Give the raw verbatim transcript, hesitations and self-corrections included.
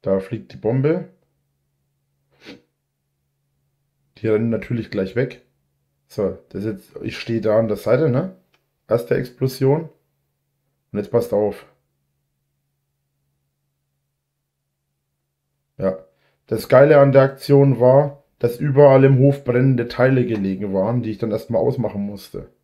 Da fliegt die Bombe. Die rennen natürlich gleich weg. So, das jetzt, ich stehe da an der Seite, ne? Erste Explosion. Und jetzt passt auf. Ja. Das Geile an der Aktion war, dass überall im Hof brennende Teile gelegen waren, die ich dann erstmal ausmachen musste.